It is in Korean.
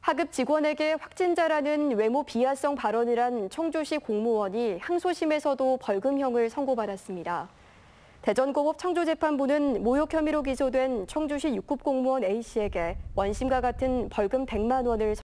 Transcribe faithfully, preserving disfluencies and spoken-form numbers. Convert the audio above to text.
하급 직원에게 확진자라는 외모 비하성 발언을 한 청주시 공무원이 항소심에서도 벌금형을 선고받았습니다. 대전고법 청주재판부는 모욕 혐의로 기소된 청주시 육 급 공무원 A씨에게 원심과 같은 벌금 백만 원을